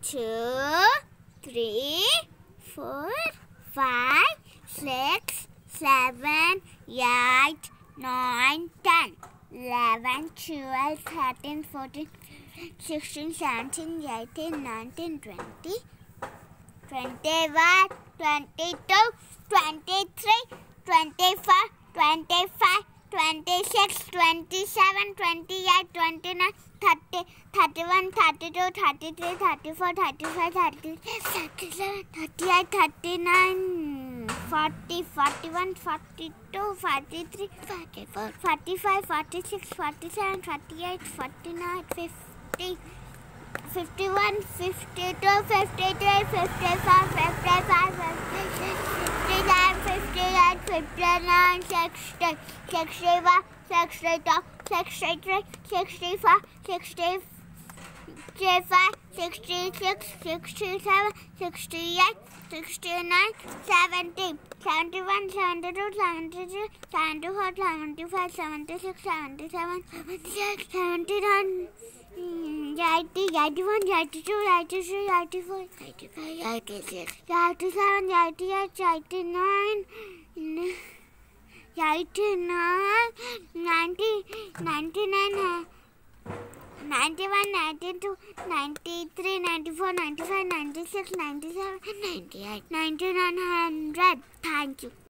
2, 3, 4, 5, 6, 7, 8, 9, 10, 11, 12, 13, 14, 16, 17, 18, 19, 20, 21, 22, 23, 24, 25, 26, 27, 28, 29, 30, 31, 32, 33, 34, 35, 36, 37, 38, 39, 40, 41, 42, 43, 44, 45, 46, 47, 48, 49, 50, 51, 52, 53, 54, 55, 56, 57, 58, 59, 60, 61, 62, 63, 64, 65, 66, 67, 68, 69, 70, 71, 72, 73, 74, 75, 76, 77, 78, 79, 80, 81, 82, 83, 84, 85, 86, 87, 88, 89, 90, 99, 91, 92, 93, 94, 95, 96, 97, 98, 99, 100. Thank you.